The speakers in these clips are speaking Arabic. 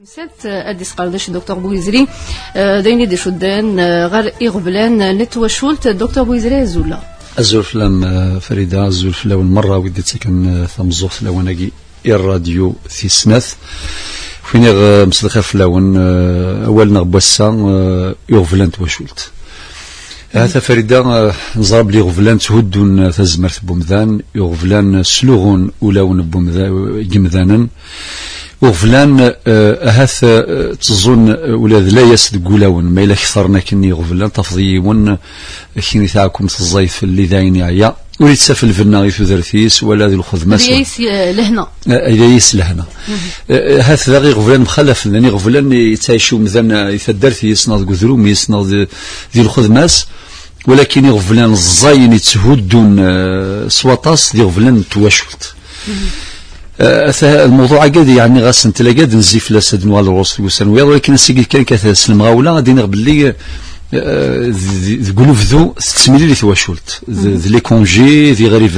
سات أديس قرداش دكتور بويزري دايني دي شدان غير إغبلان نتوشولت دكتور بويزري أزولا أزول فلان فريدة أزول فلاون مرة وديت كان ثمزوخ فلاوناكي الراديو في سناث فين مسلخة فلاون أول نغبوسا إغفلان توشولت هذا فريدة نزرب لي غفلان تهدون تزمرت بومذان يغفلان سلوغون ولاون بومذان وغفلان هاث تظن ولاد لا يسد قولاون ما إلا كثرنا كني غفلان تفضيون كيني تاعكم تزايف اللي دايني عيا وليت سافل الفنا غيثو ذرثيس ولا ذي الخذ ريس لهنا ريس لهنا هاث ذا غي غفلان مخلف لاني غفلان يتعيشوا مثلا يثدرث يسناض قذروم يسناض ذي الخذ ماس ولكن غفلان الزاين يتهدون سواطاس ذي غفلان تواشلت الموضوع قاد يعني غاس انت لا قاد نزيف لا سد نوال الروس وسنويا ولكن السيد كان كثاس المغاوله غادي نغبل لي قلوب ذو تسميلي لي تواشلت ذي لي كونجي ذي غريب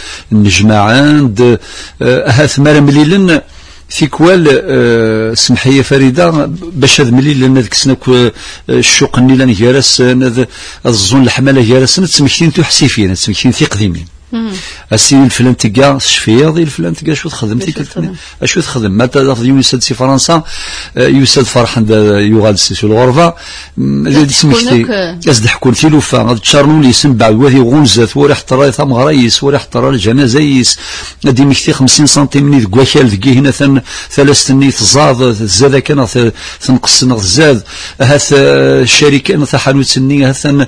النجمعان هاث مارا مليلن في كوال سمحية فريدة باش هذا ملي لان ذاك سناك الشوق النيلان جالس الظن الحمالة جالس تسمكتين تحسيفين تسمكتين في قديمين السين الفلان تلقى الشفيه ذي الفلان تلقى شو تخدم شو تخدم متى يوسد في فرنسا يوسد فرحان يغاد سي الغرفه اللي سمكتي ازد حكون تيلوفا غاد تشارنو لي يسم بعد وهي غونزات وريح طراي ثم غرايس وريح طرا الجنازيس غادي مكتي 50 سنتيم ني كواكال ذكي هنا ثلاث ني تزاد زاد كان تنقص زاد هاث الشركه تاع حانوت ني هاث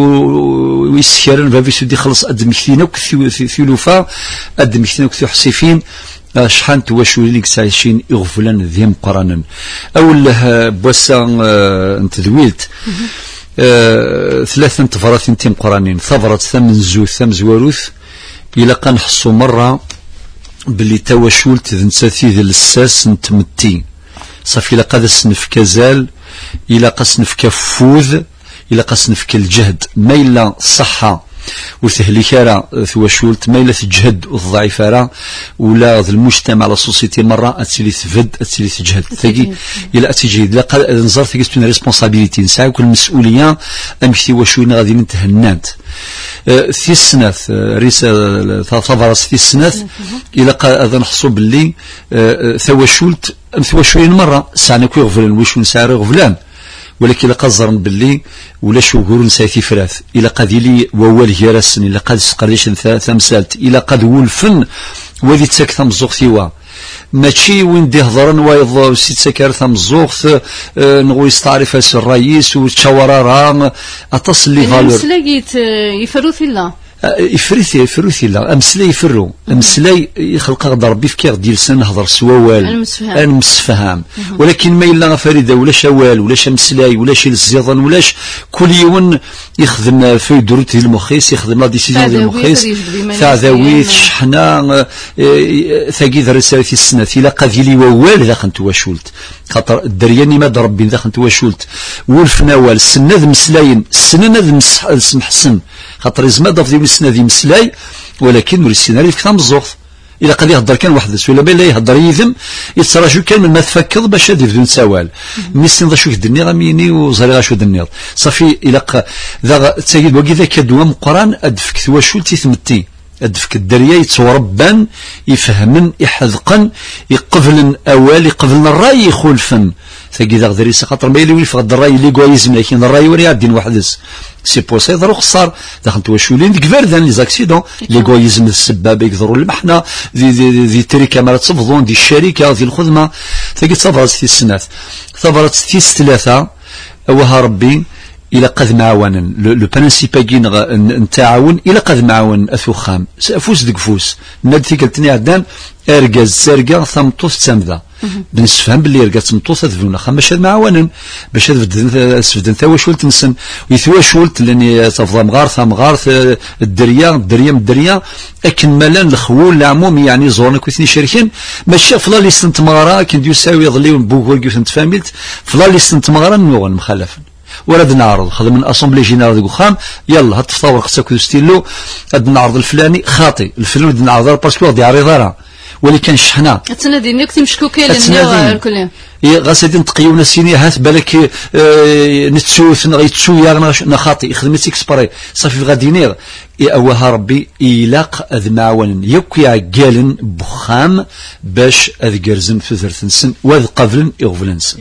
ويسكرن فافي سودي خلص قد مكتينا ثلوفا قد مكتينا كثير حسيفين شحال تواشوا ليك سايشين يغفلان ذيم قرانا أول بوسا انتذويلت ثلاثة تفرات انتم قرانين ثبرت ثم زواروث إلا كنحصوا مرة باللي تواشولت ذنساتي ذي الساس نتمتي صافي إلا قاد سنف كزال إلا قسنف كفوذ إلا قسنف كالجهد ما إلا صحة وتهلكارا ثواشولت ما إلا تجهد والضعيفارا ولا المجتمع على السوسيتي مرة أتسلي تفد أتسلي تجهد ثقي إلا أتجهد لا نظر ثقي تكون ريسبونسابيليتي نسعى كل مسؤولية أمشي واشوينا غادي نتهنات في السناث رسالة ثفرس في السناث إلا أذا نحصو باللي ثواشولت ثواشولين مرة سعنا كي غفلان وشو نسعى غفلان ولكن إلا قزرن باللي ولا شوغور نسايتي فراث إلا قد لي ووال جرسن إلا قد سقريش ثمسالت إلا قد ولفن وذي تساك ثمزوغ ثيوا ماشي وين دي هضرن وايض سيت سكر ثمزوغ نغوي يستعرف اس الرئيس وتشاورا اتصل لي فالور مسلاقيت يفرو في الله يفرثي لا امسلي يفرو امسلي يخلق غد ربي فكير ديال سن نهضر سوال المسفهام ولكن ما الا فريده ولا شوال ولا شمسلاي ولا شي الزيضان ولاش كل يوم يخدم في دروت المخيس يخدم لا ديسيجن ديال المخيس تاع ذويت شحنا ثقي رساله في السنه الا قاد لي ووال اذا كنت واشولت خاطر الدرياني ما ضربي اذا كنت واشولت والفناوال السنه مسلاين السنه محسن خاطر زماد ضفدي مسنا ذي مسلاي ولكن نور السيناريو في كلام الزوخ إلا قد يهضر كان وحده ولا بلا يهضر يذم يتصرى كان من ما تفكض باش هذي بدون سوال ميسين ذا شو الدنيا غاميني وزاري غاشو الدنيا صافي إلا ذا تسيد وكي ذاك دوام قران أدفك ثواشول تيثمتي أدفك الدريا يتصوربان يفهمن يحذقن يقبلن أوال يقبلن الرأي يخولفن ثقي ذا غدري خاطر ما يلي يفقد الرأي اللي كويزم لكن الرأي وري عادين وحدس سي بوسي يضرو خسار داخل تواشولين ديك فردان لي زاكسيدون لي كويزم السباب يقدروا المحنة ذي تري كاميرا تصفضون دي الشركة ذي الخدمة ثقي تصفرت في السنات تصفرت في ثلاثة وها ربي إلا قد معاون لو برانسيباكي نتعاون إلا قد معاون أثوخام فوس ديك فوس ناد ثقلتني عدان أرجاز سارجا ثمطوث تسامذا بنسفهم باللي أرجاز ثمطوث ذونا خمش هاد معاونا باش هاد سفدن ثواشولت نسن ويثواشولت لاني تفضل مغار الدريا أكن ملان الخول العموم يعني زورنا كوثني شركين ماشي فلا لي سنت مغارا كي نديو ساوي ظليون بوكور كيف نتفاملت فلا لي سنت مغارا نوغن مخالفا ورد نعرض خدم من اسامبلي جينيرال ديك وخام يلا هاد التفاور خصك ستيلو هاد النعرض الفلاني خاطي الفلان ود نعرض باسكو غادي يعرض راه ولكن شحنا تنادي انك تمشكوكي لنا الكل غاسدين تقيونا سيني هات بالك نتسوث غيتسو يا نخاطي خدمتي اكسبري صافي غادي نير اوها ربي يلاق اذ معاون يوكي عقالن بخام باش اذ قرزن في ثرثنسن واذ قبلن يغفلنسن.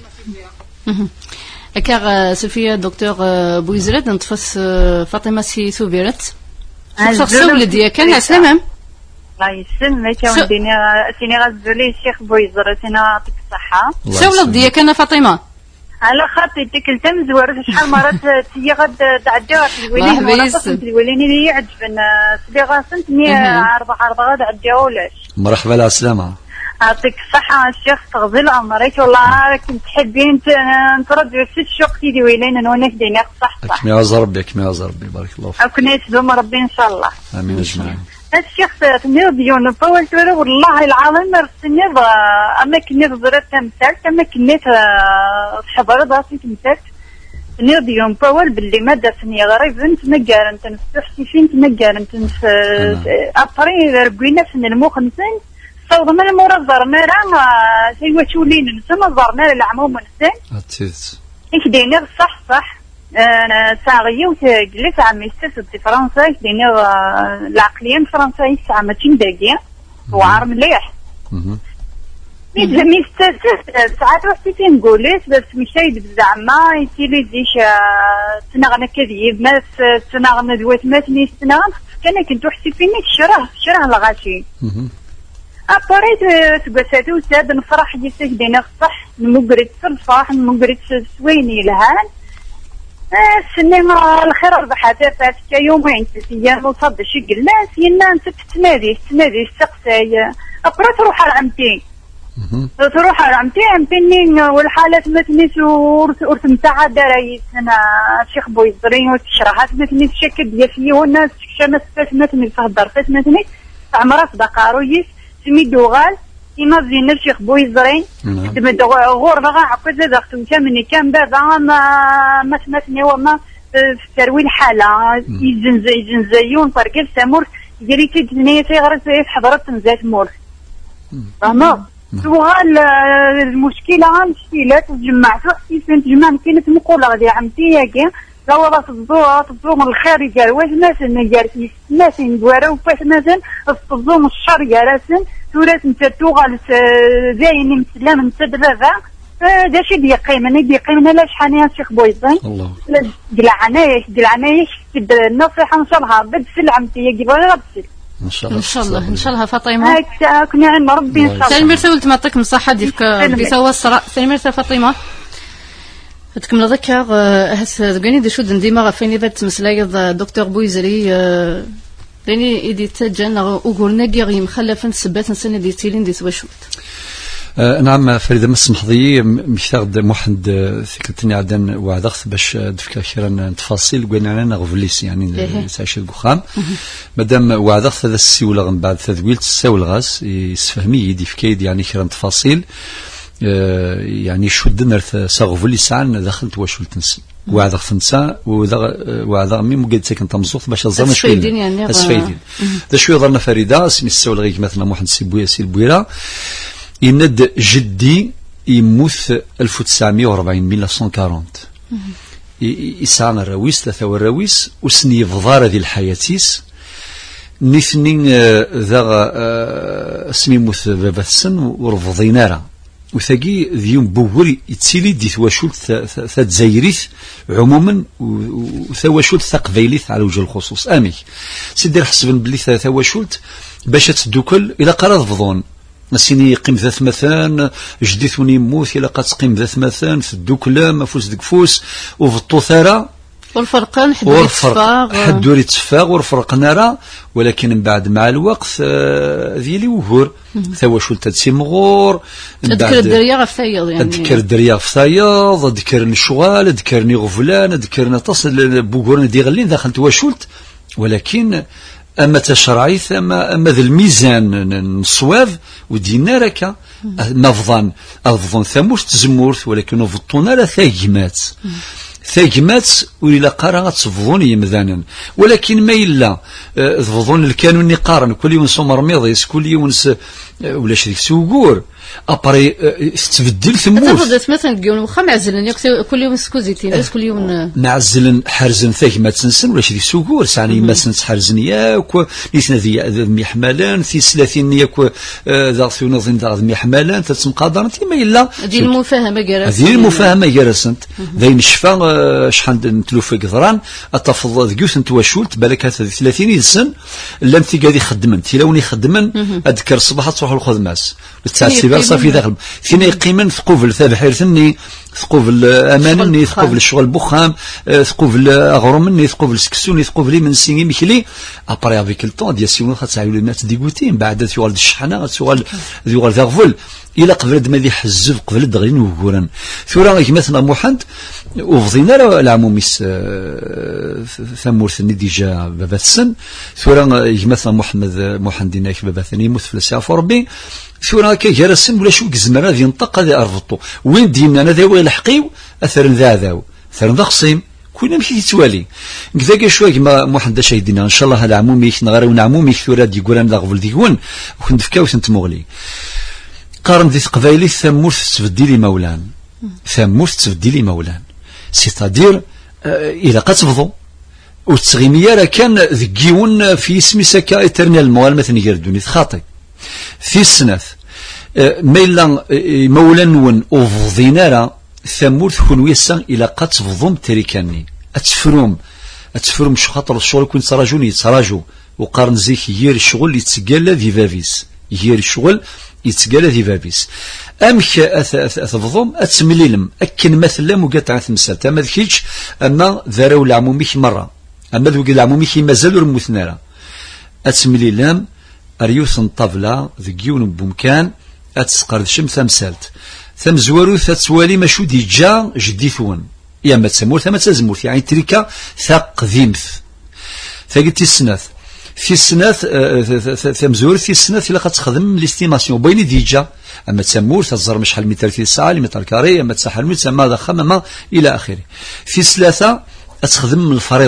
هكا سلفية دكتور بويزرد نتفس فاطمة سي ثوبيرت شخص ولدي كان عسلامة الله يسلمك يا ولدي سيني غزولي الشيخ بويزر سينا يعطيك الصحة. شو ولدي كان فاطمة؟ على خاطري ديك التمزور شحال مرات تي غد تعجبت الولين وراسك الولين اللي يعجبن سبي غاسنتني عرض غد عجاولاش. مرحبا على السلامة. يعطيك الصحة الشيخ تغزل عمرك والله كنت تحبين نترد في الشوق تيدي ويلين نونك دينك صح. كما يعز ربي كما يعز ربي بارك الله فيك. كنا يسلم ربي ان شاء الله. امين اجمعين. الشيخ تنيض يون فول تورو والله العظيم رسنيض اما كنيض زرت تمثال اما كنيت حضرت راسي تمثال تنيض يون فول باللي ما دافني غريب انت مقارنة نفتحتي فين مقارنة ابري ربينا في المخنسين صوت من المورا زرنارا سيوا تولين نسمى زرنارا العموم نسين اتيت ايش دينير صح انا ساغيه وتجلس عم يستفد في فرنسا دينير العقليه فرنسا عم تندقي وعار مليح ميستفد ساعات وحدي تنقوليس بس مشايد بزعما يتيلي ديش تنغنا كذيب ما تنغنا دوات ماتني تنغنا كان كنت وحدي فيني شراه الغاشي أبريت تقاساتو ساد نفرح جيسك دينا صح نمقرد صرفاح نمقرد سويني لهان السنة الخير ربحاتها فاتك يومين تسيان وصد شي قلنا سينا انت تنادي السقساي أبريت تروح على عمتين تروح على عمتين والحالات مثنيس ورتمتاع درايس انا الشيخ بويزرين وتشرحات مثنيس شكل ديال والناس شمس فات مثني تهضر فات مثني عمرها في دقارويس سميدو غال إما زين الشيخ بويزرين تمد غور بغا عقد ذاك وكامني كان بابا ما سمعتني وما في ترويل حالة يزنزيون فرقل سامور يجري تجنيه غير في حضرت نزات مور فهمت وغال المشكلة مشكلات جمعت وحدي فين تجمع كانت مقولة غادي عمتي ياكي لا والله تبزوم الخير يجار واش مثلا يجار مثلا دواره وفاش مثلا تبزوم الشر يارسن تورات نتاتو غال زاين مسلم نتدرفا داشي بيقيمنا لا شحال يا شيخ بويزين دلعنايش النصيحة ان شاء الله بدسل عمتي يجي بغا غتسل ان شاء الله فاطمه هكا كنا عند ربي ان شاء الله سلمي رسولت معطيك الصحه ديالك بسوا الصرا سلمي فاطمه تكمل ذكر هس دقني دي شود ديما فين بات مسلايض دكتور بويزري لاني ايدي تجن وقولنا كي مخلفا سبات نسني دي تيلين دي توشوت نعم فريده مسمحضي مشتاق محمد ثقتني عدن وعدخت باش دفك اخيرا تفاصيل قلنا انا غفليس يعني ساشي القخام مادام وعدخت هذا السيوله من بعد تذويل تساول غاس يسفهمي يدي في كيد يعني خيرا تفاصيل يعني شدنا ساغفلي ساعه دخلت واش تنسى وعد خنسا وعد مي مقد ساكن تمزوط باش الظن شويه يعني اسفايدين ذا شويه ظلنا فريده اسمي الساول غير مثلا محمد سي بويره يند جدي يموت 1940 1940 يسعنا الراويس ثلاثة والراويس وسني فضار ذي الحياتيس نثنين ذا اسمي موت بابا السن ورفضينارا وثاقي ذيوم بوري يتسيلي دي ثواشولت ثات زايريث عموما وثواشولت ثقبيليث على وجه الخصوص امي سيدي حسبن بلي ثواشولت باش تدوكل الى قرض فضون نسيني يقيم ذات مثلا جديثوني يموت الى قد تقيم ذات مثلا في الدوكلا ما فوس دكفوس وفي الطوثاره والفرقان حدوري يتفاغ والفرقنا راه ولكن من بعد مع الوقت ذيلي وهور ثواشول تتسمغور تذكر الدريا غفايض يعني تذكر الدريا غفايض تذكر الشغال تذكرني غفلان تذكرنا تصل بوغورنا ديغلين دخلت واشولت ولكن اما تشرعيث اما ذا الميزان الصواب ودينا ركا نفضان افضل ثموش تزمورث ولكن فطونا لا ثاجمات ثاقمات وإلا قارا تفضون يمذانا، ولكن ما إلا تفضون الكانون نقارن كل يوم سمر ميضيس كل يوم ولا شريك سوقور ابري تبدل ثموت تفضلت مثلا تقول وخا معزلن كل يوم سكوزيتين كل يوم معزلن حرزن ثاقمات سنسن ولا شريك سوقور سعني ما سنت حرزن ياك نيسنا ذي ميحملان في 30 ياك ذا ثونظين ذا ميحملان تتمقادرن ما إلا هذه المفاهمة جالسة هذه المفاهمة جالسنت ذي نشفى شحال نتلوفى قدران اتفضل ذكيوس نتواشولت بالك هذا 30 سن لم تيقادي خدمن تيلاوني خدمن اذكر الصباح تروح الخدماس التعسيبه صافي داخل فينا يقيمن ثقوفل ثابحير ثني ثقوفل امانني ثقوفل الشغل بخام ثقوفل اغرمني ثقوفل سكسوني ثقوفل من سيني ميكلي ابري افيك الطون ديال سيون خاصها الناس ديغوتين بعد ثوال الشحنه ثوال ذغفل الى قبل ما ذي حزب قبل دغرين وغوران ثورا مثلا محمد وفضينا العموميس ثمورثني ديجا بابا السن ثورا مثلا محمد ديناك بابا ثاني يموت في الساعه ربي ثورا كي السن ولا شو كزمر هذه ينطق هذه ارفطو وين دينا انا ذا وين الحقيو اثر ذا ذاو اثر ذا خصيم كنا مشي يتوالي كذا شويه ما محمد شاهدنا ان شاء الله العموميك نغير عموميك ثورا دي قران ذا غفل ديكون وكنت فكاوس انت مغلي قارن ذي قبايلي ثمورث تبديلي مولان ثمورث تبديلي مولان سيتادير الى قتفضوا والتغيميه راه كان ذكيون في اسمي سكا اترنال موال مثلا يردوني خاطئ في السناث ميلا مولان ون وفضينا راه ثمورث كونويسا الى قتفضوا تريكاني اتفروم شو خاطر الشغل كنت تراجوني تراجو وقارن زيك يير الشغل اللي تسقال ذي فافيس يير الشغل يتسقال ذي فابيس امك اثفضم اتسمليلم اكن مثلا مقاطعه تمثال تما ذكيتش اما ذراو العموميك مره اما ذوق العموميك مازالوا رموثنا اتسمليلم اريوث طبله ذكيون بمكان اتسقرد شم ثمسالت ثم زوارو تتوالي مشو ديجا جديثون يا ما تسمور ثم تزموت يعني تريكا ثق ذيمث ثقلتي السناث في السناث ثمزور في السناث إلا تخدم ليستيماسيون بين ديجا أما تسمور تزر شحال متر في الساعة متر كاري أما تسحل متر ماذا خمم إلى آخره في الثلاثة تخدم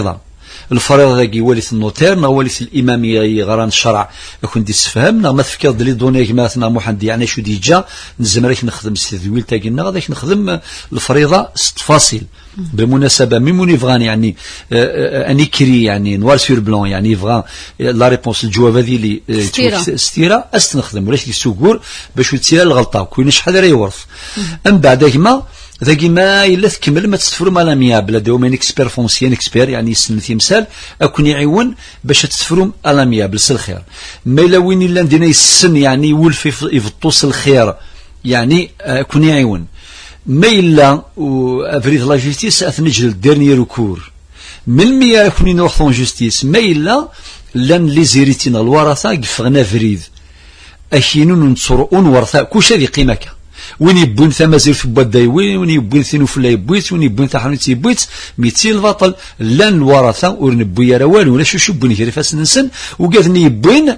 الفريضة ذاكي والث النوتير نا والث الإمامية غران الشرع يكون دي السفهام نا ما تفكر دلي دوني كماثنا محمد يعني شو ديجا نزمرك نخدم ستذويل تاكينا غاديك نخدم الفريضة 6 فاصل بالمناسبة ميمون يفغان يعني اني كري يعني نوار سور بلون يعني يفغان لا ريبونس الجواب هذه اللي ستيرا استنخدم ولاش السوقور باش تسير الغلطة كوين شحال راه يورث ام بعد ذاكي ما إلا تكمل ما تستفرو مالا ميابل دومين اكسبير فونسيان اكسبير يعني سن تمثال اكون يعيون باش تستفرو مالا ميابل الخير ما إلا وين إلا ندينا السن يعني يولف يفطوس الخير يعني اكون يعيون ما إلا افريد لا جوستيس اثنجل الديرني ركور من ميا يكون ينوحون جوستيس ما إلا لان لي زيريتين الورثة قفغنا فريد اكينون نتصرؤون ورثة كوش هذه قيمك وين يبون ثما زير في بودايوين وين يبون ثينو في يبويت وين يبون تحنوت يبويت ميتي البطل لان الورثة ورنبويا روال ولا شو بون هيري فاس ننسن وقاذني يبوين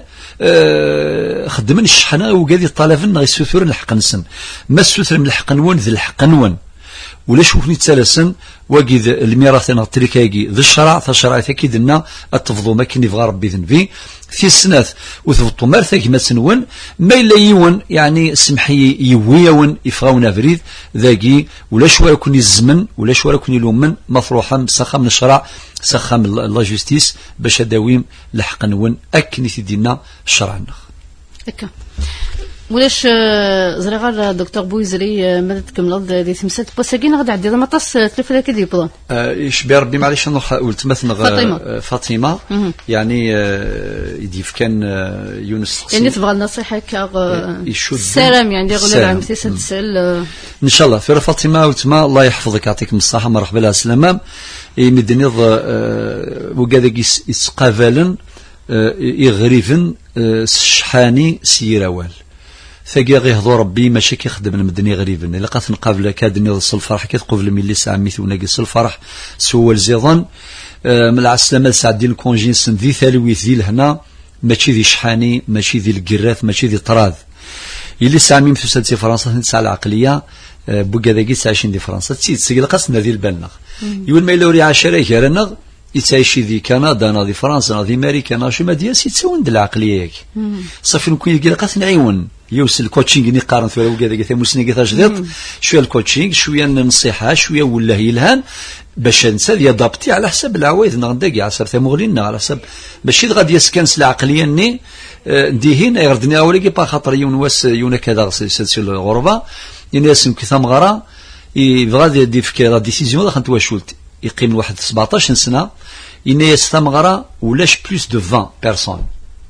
خدمن الشحنة وقاذ الطلبن غي سوثور الحق نسن ما السوثر من الحق نون ذي الحق نون ولا شوفني تسالسن واجد الميراث نغتريكاكي ذي الشرع فالشرع تاكيد لنا التفضل ما كان يبغى ربي ذنبي في السناث وثبتوا مارثاك ما تنون ما إلا يون يعني سمحي يويون يفغاونا فريد ذاكي ولا شويه يكون الزمن ولا شويه يكون يلومن مفروحا سخا من الشرع سخا من لا جوستيس باش داويم لحق نون اكني تدينا الشرع هكا ولاش زريغار دكتور بويزري ماذا تكمل دي تمثال بوساكين غدا عدي ما طاس تلفلا كي يبضون ايش بربي معليش نروح قلت مثلا فاطمه يعني يديف كان يونس يعني تبغى النصيحه السلام يعني غير عام تسال ان شاء الله في فاطمه وتما الله يحفظك يعطيكم الصحه مرحبا لها السلامه يمدني وكذا يسقافلن يغريفن الشحاني سيراوال ثقي غيهضو ربي ماشي كيخدم المدني غريبا الا قات نقابل كادني وصل الفرح كتقبل ملي ساعه ميث وناقص الفرح سوال زيضان من العسلامه سعد ديال الكونجينسن ذي ثالويث ذي لهنا ماشي ذي شحاني ماشي ذي الكراث ماشي ذي طراذ يلي ساعه ميم في فرنسا تسعى العقليه بوكا ذاكي تعيشين دي فرنسا تسيد قصنا ذي البلنغ يقول ما إلا وري عشرة كارنغ يتعيشي ذي كندا ناضي فرنسا ناضي أمريكا ناضي ما ديال يتساون د العقلية صافي نكون يلقى قاس نعيون يوصل الكوتشينغ اللي قارن ثورة وكذا كذا مسني كذا جديد شوية الكوتشينغ شوية النصيحة شوية ولا يلهان باش نسى يضبطي على حسب العوايد نغداكي على حسب ثمغلينا على حسب باش غادي يسكنس العقلية ني ديهين يردني أولي با خاطر يونواس يونا كذا سلسلة الغربة يناس كي ثمغرة يبغى يدي فكرة ديسيزيون خنت واشولت يقيم واحد 17 سنة يناس ثمغرة ولاش بلوس دو 20 بيرسون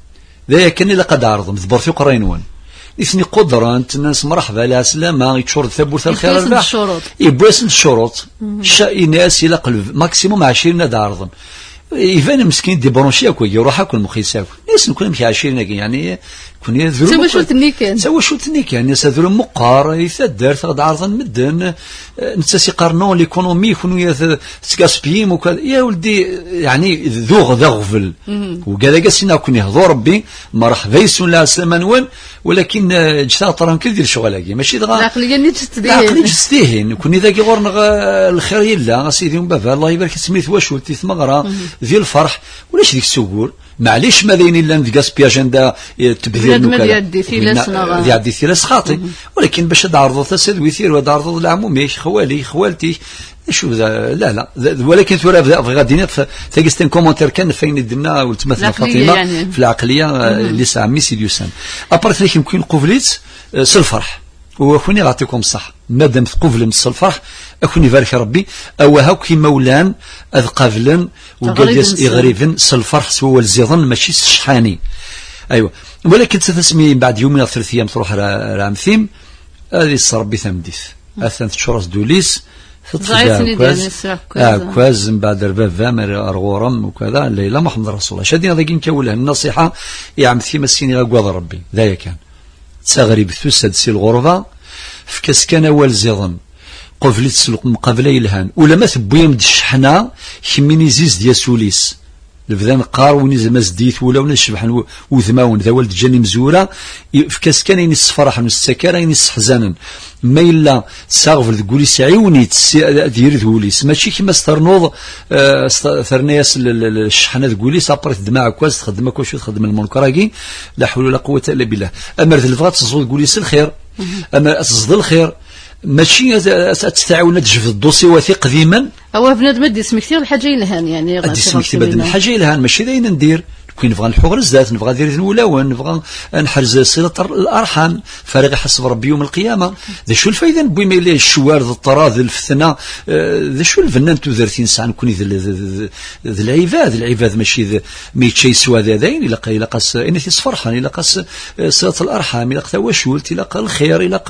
ذا كان إلا قد عرضهم ذبر في قرينون إثني قدرة أنت الناس مرحبا لا سلامة يتشرط ثبوت الخير الباح يبواسن الشروط ناس إلى قلب ماكسيموم 20 دا عرضهم يفان مسكين دي برونشي أكو يروح أكل مخيساك ناس نكون مشي 20 يعني كون يذرو سوا شو تنيكان سوا شو تنيكان الناس هذول مقار يثدر تغد عرضا مدن نتسي قارنون ليكونومي يكونوا تكاسبيم وكذا يا ولدي يعني ذوغ ذغفل وكذا قاسينا كون يهضو ربي مرحبا يسون لا سلمان ولكن جتا طرنكل ديال شغلاكي ماشي دغا العقليه اللي تستدين العقليه تستدين كون ذاك غورن الخير يلا سيدي بابا الله يبارك سميت واش ولتي ثمغرا ديال الفرح ولاش ديك السوغور معليش ما داين الا ندقاس بياجندا تبذير نوكا ديال فيلاس ديال فيلاس خاطي ولكن باش تعرضوا تسد ويثير وتعرضوا العمومي خوالي خوالتي شو لا ولكن ثورة غادي تاكستين كومونتير كان فين درنا ولتمثل فاطمه يعني. في العقليه اللي سامي سيديوسان ابارت لك يمكن قبليت الفرح وكوني غاتيكم صح مادام تقبل من الفرح اكون يبارك ربي او هاك كيما ولان اذقافلن وقادس يغريفن الفرح سوا الزيضن ماشي الشحاني ايوا ولكن تسمي بعد يومين او 3 ايام تروح راه مثيم هذه الصربي ثمديث اثنت شرس دوليس كواز من بعد ربابا ارغورم وكذا الليله محمد رسول الله شادين هذاك نكولها النصيحه يا عم ثيما السيني غاكواض ربي ذايا كان تغريب ثسد سي الغرفه في كاسكان اول زيضن قفلت تسلق مقابله يلهان ولا ما ثبويا مد الشحنه كميني زيز ديال سوليس البذان قار وني زعما زديت ولا نشبحن وذماون ذا ولد جاني مزوره في كاسكان يني الصفرح والسكاره يني الحزانا ما الا ساغفل تقولي سعيوني دير ذوليس ماشي كيما سترنوض ثرنياس الشحنه تقولي سابرت دماغ كواز تخدمك واش تخدم المنكراكي لا حول ولا قوه الا بالله اما الفات تصول تقولي الخير اما تصد الخير ماشي تستعاون تجف الدوسي وثيق قديما هو بنادم دي اسم كثير الحاجه يلهان يعني غادي اسم كثير بدل الحاجه يلهان ماشي داين ندير كي نبغى نحور الزات نبغى ندير الولاون نبغى نحرز صله الارحام فارغ حسب ربي يوم القيامه ذا شو الفايده نبوي ما الى الشوار الطراذ الفتنه ذا شو الفنان تودرتين ساعه نكون ذا العباد ماشي مي تشي سوا ذاين الى قاس اني تصفرحان الى قاس صله الارحام الى قتا واشولت الى الخير الى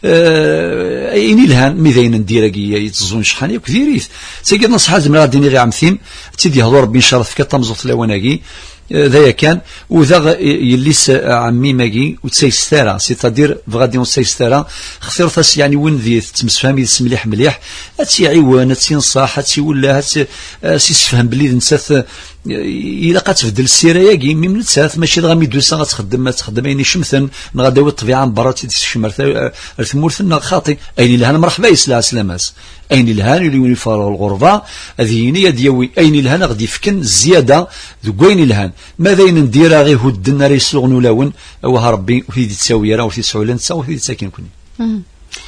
اني لهان ميدين ندير يتزون شحال كثيريت سيقد نصح زعما غادي غير عمثيم تيدي يهضر ربي ان شاء الله في كطمزوط لواناكي ذايا كان وذا يليس عمي ماكي وتسيستارا سيتادير غادي نسيستارا خسرت يعني وين ذي تمسفهمي مليح مليح هاتي عيوان هاتي نصاح هاتي ولا هاتي سيسفهم بلي نسات إلا قتبدل السيره ياكي من نتسات ماشي غامي دوسا غتخدم يعني شمثن غادي الطبيعه من برا تيشمر ثمورثنا خاطي اين لهان مرحبا يسلا سلاماس اين لهان اللي وين يفارغ الغربه هذه هي دياوي اين لهان غادي يفكن زياده ذوين لهان ماذا ندير غير هدنا ريس لغنولاون اوها ربي وفي تساوي راه وفي سعولان تساوي وفي ساكن كوني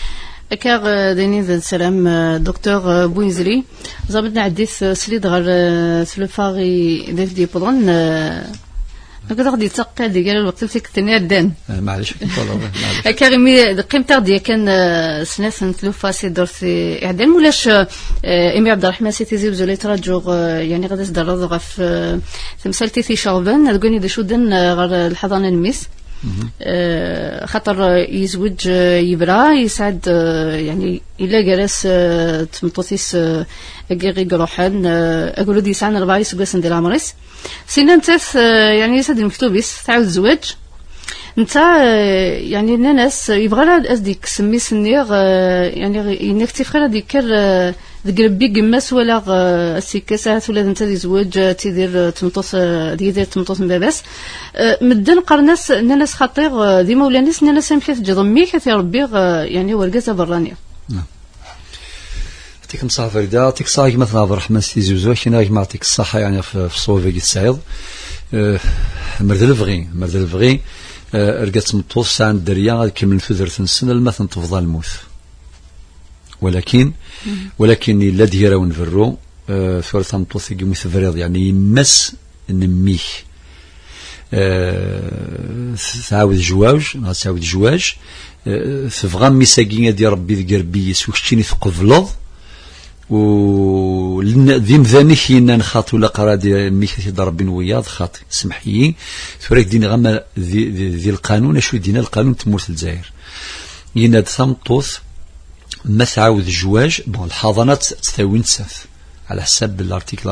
كاغ ديني ذا السلام دكتور بويزري زابدنا عديث سليد غير سلفاغي دي بودون هكذا غادي يتقى ديال الوقت فيك تني الدان معليش كارمي قيمتها ديال كان سناس نتلوفا سي درتي اعدام ولاش امي عبد الرحمن سيتي زي وزولي تراجو يعني غادي تدرض في تمثالتي في شعبان تقولني دي شودن غير الحضانه الميس خاطر يزوج يبرا يسعد يعني الا جالس تمطوتيس اكيغي روحان اقولوا دي سعنا 4 سكاس ندير عمريس سينا انت يعني يسعد المكتوبيس تعاود الزواج انت يعني الناس يبغى لها ازديك سمي سنيغ يعني ينكتي فخير ديك ذكربي قماس ولا السكاسات ولا انت زواج تيدير تمطوس ديدير تمطوس من باباس مدن قرناس ناس خطير ديما ولا ناس مشات تجضمي كثير ربي يعني ورقه برانيه يعطيكم الصحة فريدة، يعطيك الصحة كما تناظر الرحمن سي زوزو، كيما يعطيك الصحة يعني في الصوفي السعيد. مرد الفغي رقات مطوف ساعة الدريا غادي كمل ثلث السنة لما تنتفضى الموت، ولكن لا ديرا ونفرو ثورة مطوف يقوم يثفريض يعني يمس نميك تعاود جواج تبغى ميساقية ديال ربي ذي قربي يسوكتيني ثقفلض و ذي مذاني كينا نخاط ولا قرا ديال ميكي ضربين وياض خاطي سمحيين ثوريك دينا غما ذي القانون اشو دينا القانون تموت الجزائر يناد ثمطوث ما تعاود جواج بون الحضانات تساوي نساث على حساب الارتيكل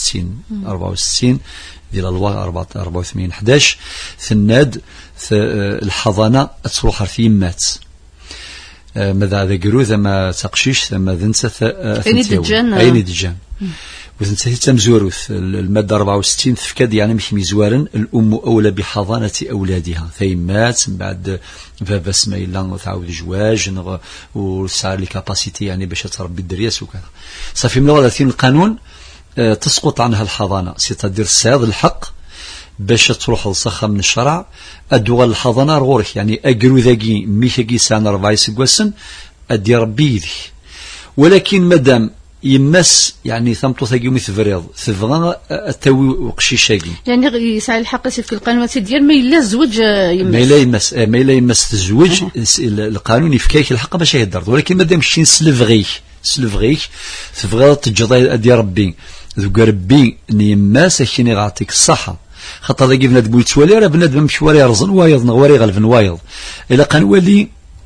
64 ديال الوا 84 11 ثناد الحضانه تروح في مات ماذا هذا قروذ ما تقشيش ثم ذنسة أين دجان وذنسة تمزوروث المادة 64 تفكد يعني مش مزوارا الأم أولى بحضانة أولادها ثيمات بعد بابا سمايلا وتعاود جواج وسعر لي كاباسيتي يعني باش تربي الدرياس وكذا صافي من أول القانون تسقط عنها الحضانة ستدير السياد الحق باش تروح لصخة من الشرع الدول الحضانة غورك يعني أقرو ذاكي ميكاكي سان 4 سكواسن أدي ربي ذي ولكن مادام يمس يعني ثمطو ثاقي مثفريض ثفغا التوي وقشيشاكي يعني يسعى الحق في القانون ديال ما إلا الزوج يمس ما إلا يمس الزوج القانون يفكاك الحق باش يهدر ولكن مادام شين سلفغيك ثفغا تجضي أدي ربي ذو ربي نيماس كيني غاعطيك الصحة خاطر ذاك بنادم يتوالي راه بنادم مشواري يرزن وايض نغواري غلفن وايض الا قنولي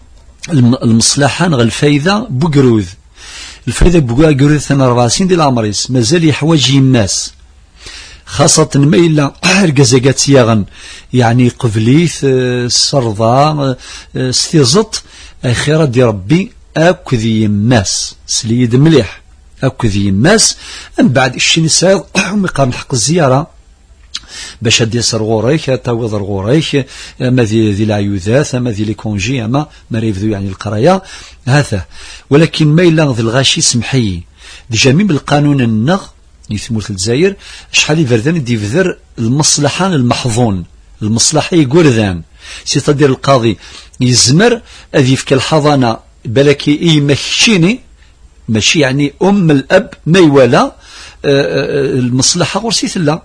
المصلحه نغ الفايده بقروذ الفايده بقروذ ثنا 4 سنين ديال العمريس مازال يحواج يماس خاصه ما الا ركزاكات سياغن يعني قبليث السرضه استيزط خيرات ديال ربي اكو ذي يماس سليد مليح اكو ذي يماس من بعد الشين سايض مقام الحق الزياره باش هاد يسر غوريك تاوض غوريك اما ذي العيوذات اما ذي لي كونجي اما ما ريفذو يعني القرايه هذا ولكن ما الا ذي الغاشي سمحي ديجا ميم بالقانون النغ يثموت الجزائر شحال يفردان ديفذر المصلحه المحظون المصلحه يقردان سيتدير القاضي يزمر اذي فك الحضانه بلكي اي ماشيني ماشي يعني الاب ما يوالا المصلحه غرسيت لا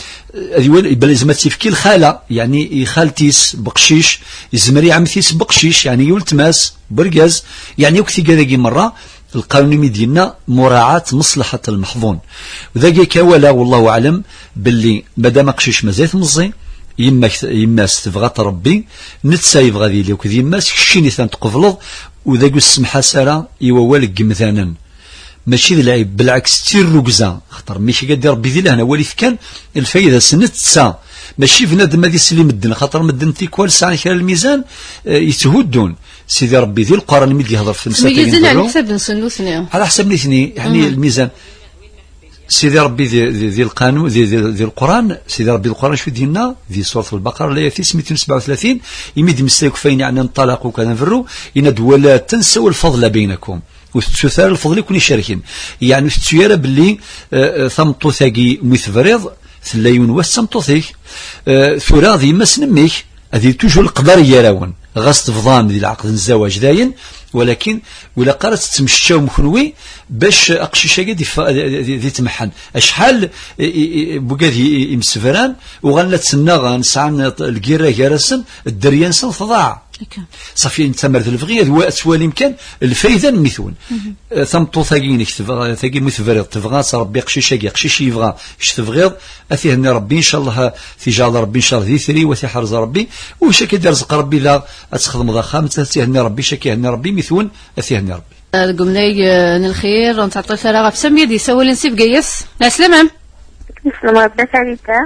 بل زعما تيفكي الخاله يعني خالتيس بقشيش يزمري عمتيس بقشيش يعني يولتماس برقاز يعني وكتي كذاكي مره القانون ديالنا مراعاه مصلحه المحظون وذاك كولا والله اعلم باللي مادام قشيش مازال مزي يماس تبغى تربي نتسايف غادي لي وكذي يماس كشيني ثان تقفلض وذاك السمحه ساره يوالك مثلا ماشي العيب بالعكس تير ركزه خاطر ماشي قادر ربي ذي لهنا وليت كان الفايده سنت سا ماشي بنادم هذه سلي مدن خاطر مدن تيكوال ساعه كان الميزان يتهدون سيدي ربي ذي القران ملي يهضر في المسائل ميزان على حسب نسنو على حسب نثني يعني الميزان سيدي ربي ذي القانون ذي القران سيدي ربي القران شو ديالنا ذي سوره البقره الايه 237 يمد مسلك فين يعني انطلقوا وكذا نفروا يناد ولا تنسوا الفضل بينكم وتثار الفضل يكون شاركين يعني تثير باللي ثمطو ثاقي مثفريض ثلايون وسمطوثيك ثورا ذي ما سنميك هذه توجو القدر يراون غاس تفضان ذي العقد الزواج داين ولكن ولا قرات تمشاو مخنوي باش اقشيشه دي تمحن اشحال بوكاد يمسفران وغنلا تسنى غنسعى الكيره كراسن الدريان سن تضاع صافي انت مرد الفغي هو اسوال يمكن الفايده المثون ثمطو ثاقين ثاقي مثفريض تبغى ربي قشيش يبغى اش تبغيض اثيهني ربي ان شاء الله تجعل ربي ان شاء الله ذي ثري وتحرز ربي وش كيدير رزق ربي لا تخدم ذا خامس اثيهني ربي شكيهني ربي مثون اثيهني ربي قمنا الخير ونتعطل فراغ بسميه دي سوال نسيب قيس لا سلامه السلام بدا سعيدة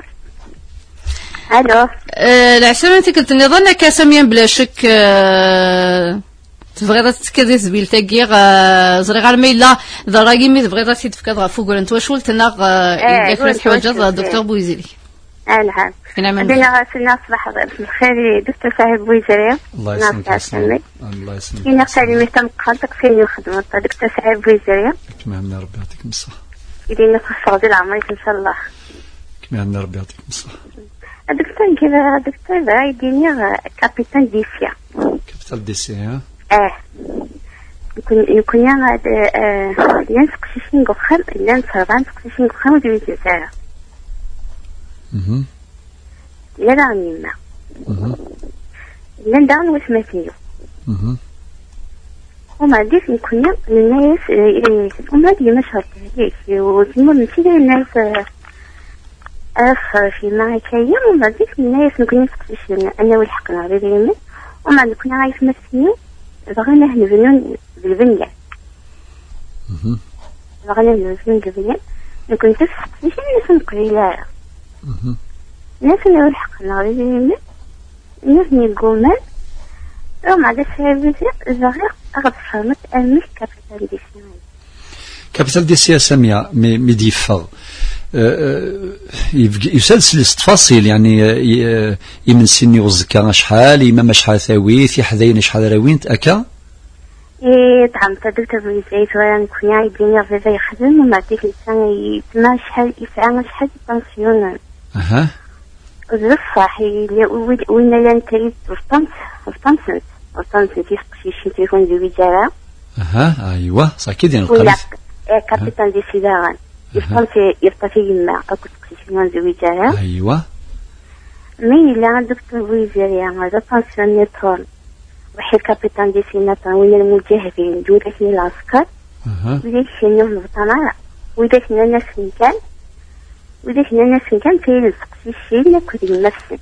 الو العسلامة انت قلت لي ظنك كاسميا بلا شك تبغي تكذي زبيل تاكي زري غير ميلا ضراكي مي تبغي تفكر فوق انت واش قلت لنا يدير الحوايج الدكتور بويزيلي نعم. عندنا سنة صباح الخير دكتور صاحب بويزريا. الله يسلمك. الله يسلمك. إنا قاعدين نتمقلتك فين يخدم دكتور صاحب بويزريا. كما عندنا ربي يعطيك الصحة. إذا نخص ديال عمرك إن شاء الله. كما عندنا ربي يعطيك الصحة. دكتور كذا دكتور يديني كابيتان ديسيا. كابيتان ديسيا. يكون يا ينسق شيشين قخم لان صربان شيشين قخم ودوي جزارة. لا راني ما. لان دعنا وسماتيو. وما عنديش يكون الناس وما دي مشهد هذيك وزمر نسيت الناس في معي كيا وما عنديش الناس نكون نسق أنا والحقنا غير يمين وما نكون عايش مسكين بغينا نبنون بالبنية. بغينا نبنون بالبنية نكون تسق شيء الناس نقريلا. الناس اللي والحقنا غير يمين الناس نقومان وما عندش هذا الزغير أغلب فرمت أمش كابيتال ديسيا. كابيتال ديسيا سامية ميدي فغ يسلسل التفاصيل يعني يمن سني وزكا شحال يما شحال ثاويت يحذين شحال راوينت أكا. طعم تدرت بويزيت ولا نكون يديني غير يخدم وما عنديك لسان يتما شحال يسعى شحال بانسيون. وزرف صاحي وين لا نتريد وفطنسنت يسقسي تليفون دو بيجارة. أيوة صاكي دين القريب. ولا كابيتان دي سيدان يرتفي يما أكو تليفون دو بيجارة. أيوة. مي لا دكتور بويزيريا هذا بانسيون نيتون وحي كابيتان دي سيناتون وين المجاهدين دولة العسكر. ويداك شنو الوطنية ويداك الناس كان ويداك الناس كان تيلصق شي اللي كنت يمثل.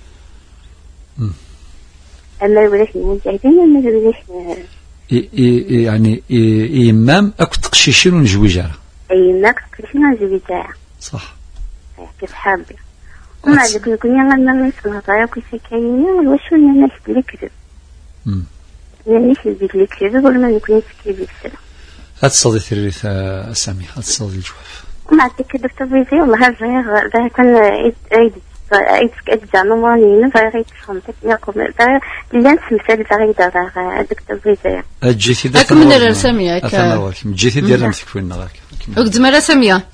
أما ولكن المجاهدين أما ولكن يعني إمام أكو تقشيشين ونجويجارة. إمام تقشيشين ونجويجارة. صح. كيف حابة. وما عندك نكون يعمل نسمع طايا كل شيء كاين وشو الناس اللي كذب. الناس اللي كذب ولا ما نكون كذب السلام. هاد صديق الريث سامي هاد صديق الجواف. وما عندك دكتور بيزي والله هذا كان عيد أجزاء ماني نفرغ فهمتك ياكم لان سمسال فريد دكتور بيزي. جيتي داك. أكمل الرسمية. جيتي ديال نمسك فين نغاك. أقدم الرسمية.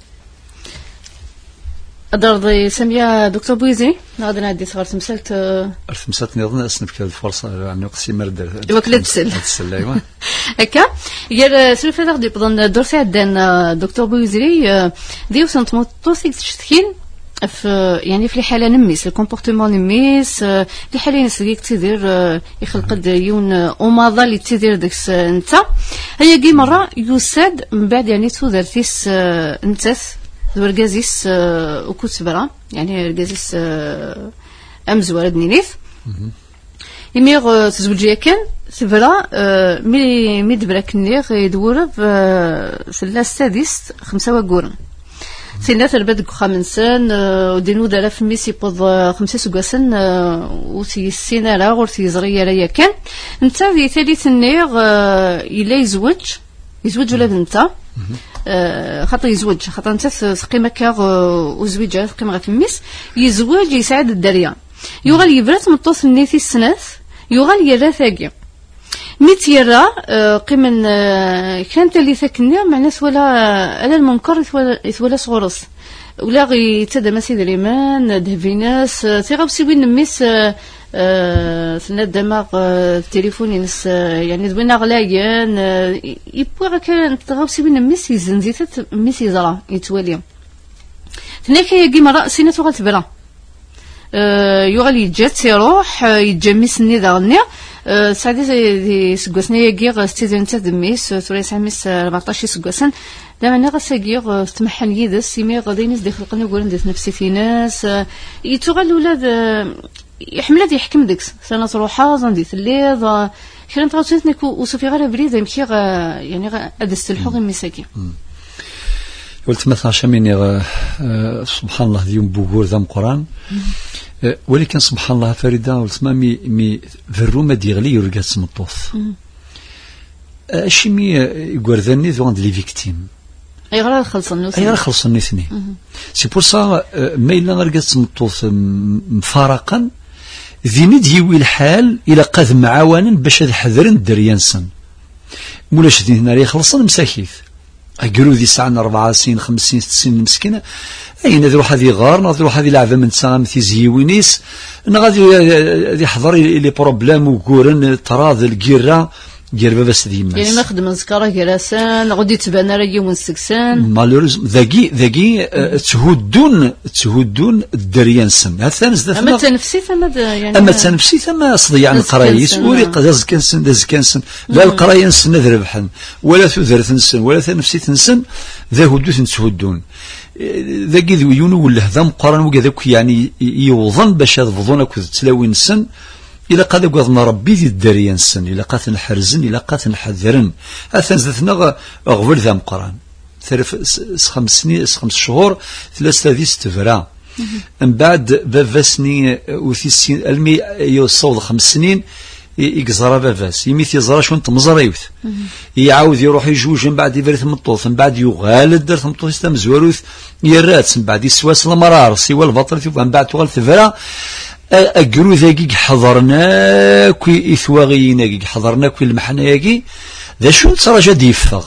أدرضي سمية دكتور بويزي نقدر نعدي صغار تمثلت. تمثلت نظن أسنب كذا الفرصة يعني وقت مرد. وكلت تسل. تسل أيوة. هكا يا سلفة تاخدي بدون دور ساعة دان دكتور بويزي ديو سنت موتوسيك تشتكين في يعني في الحالة نميس الكومبورتمون نميس الحالة نسليك تدير يخلق ديون أماضة اللي تدير ديكس نتا هي جي مرة يساد من بعد يعني تودرتيس نتاث ورجازيس وكتبرا يعني رجازيس أمزوار دنينيث يميغ تزوجيا كان سبرا مي دبرك النيغ يدور سلا السادس 5 وقورن سينا تربد خامنسان ودينو دالا في ميسي بود 5 سكواسن وتي السينا لا غور تيزريا ريا كان نتا في ثالث النيغ إلا يزوج ولا بنتا خاطر يزوج خاطر انت تقيمه كاغ وزويجه تقيمه في الميس يزوج يساعد الدريا يغال يبرات مطوس النيتي السناث يغال يرا ثاقي ميت يرا قيمن كانت اللي ثاكني معناه ولا على المنكر ولا صغرس ولا غي تدا مسيد الإيمان دهفيناس تيغاو سيوين الميس سنة دماغ التليفون ينس يعني دوينا غلايان يبغى كان تغاو سيوين ميس يزنزيتات ميس يزرا يتوالي تناك يجي مرة سينة تغال تبرا يغال يجات يروح يتجمس الني داغني سعدي سكواسنا يجي ستيزن تدميس ثلاث ميس 14 سكواسن لا معنى غساقيغ تمحن يدس يمي غادي ناس داخل قلنا يقولون ديت نفسي في ناس يتوغل ولاد يحمل هذا يحكم ديكس سنة تروحا زندي ثليظ كرنت غاوتني وصفي غير بريد يمشي يعني هذا السلحو غير مساكي قلت مثلا شاميني سبحان الله اليوم بوغور ذا القرآن ولكن سبحان الله فريدة ولتما مي في الروما ديغلي يرقات سمطوث اشي مي يقول ذني ذو عند لي فيكتيم اي غير خلصن اي غير خلصن اثنين سي بور سا ما الا غير تمطوط مفارقا ذي ديوي الحال الى قاد معاونا باش حذرن الدريانسن مولاش ذي هنا يخلصن مساكيث اقرو ذي ساعه 4 سنين 5 سنين 6 سنين مسكينه اين نروح هذه غار نروح هذه لعبه من سام تيزيوينيس غادي يحضر لي بروبليم وكورن تراض الكيرا ديال باباس ديما يعني نخدم نذكره كراسان غادي تبان راه يوم سكسان مالوريز ذاكي تهدون الدريانسن هذا نزدف اما تنفسي ثم يعني اما تنفسي ثم صديع القرايس وريق داز كنسن لا القرايس نذربحن ولا تذرث نسن ولا تنفسي تنسن ذا هدوث تهدون ذاكي ذويون ولا هذا مقارن وكذاك يعني يوظن باش يضبطون كذا تلاوي نسن إلا قاد قضنا ربي ذي الدريان سن إلا قات نحرزن إلا قات نحذرن أثن زدتنا غفل ذا مقران خمس سنين 5 شهور 3 ذي استفرا من بعد بافاسني وثي السين المي يوصل 5 سنين يقزر بافاس يميث يزرا شو انت مزريوث يعاود يروح يجوج من بعد يفرث مطوث من بعد يغالد درت مطوث يستم زواروث يرات من بعد يسواس المرار سوى البطل من بعد تغال ثفرا أجرو ذاكي حضرنا كي إثواغينا كي حضرنا كي المحناياكي ذا شو تراجع ديفغ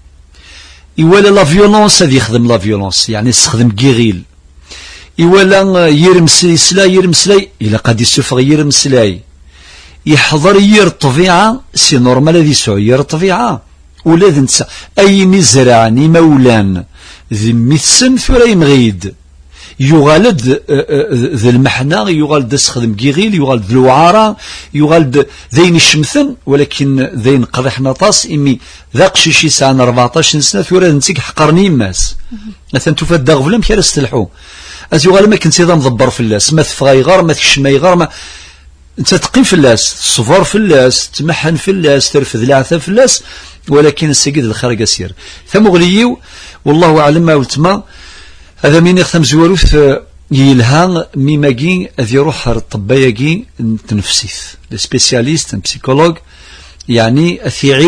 إولا لا فيولونس هذا يخدم لا فيولونس يعني يستخدم كيغيل إولا يرمسلاي إلا قد يسفغ يرمسلاي يحضر ير الطبيعة سي نورمال هذي سو ير الطبيعة ولا ذنسى أي نزرعني مولان ذي مثسن ثورا يمغيد يغالد ذا المحنة يغالد يستخدم كيغيل يغالد الوعارة يغالد ذين الشمثن ولكن ذين قضيح نطاس إمي ذا قشيشي ساعة 14 سنة ثورا نتيك حقرني ماس مثلا تفاد دا غفلم كي رستلحو أز يغالد ما كنت إذا مضبر في اللاس ما تفغى يغار ما تكشما يغار ما أنت تقيم في اللاس الصفار في اللاس تمحن في اللاس ترفذ العثا في اللاس ولكن السيد الخارج يسير ثم غليو والله أعلم ما قلتما هذا من يختم زواروث يلها ميماجي أذ يروح الطبايجي تنفسيث السبيسياليست بسيكولوج يعني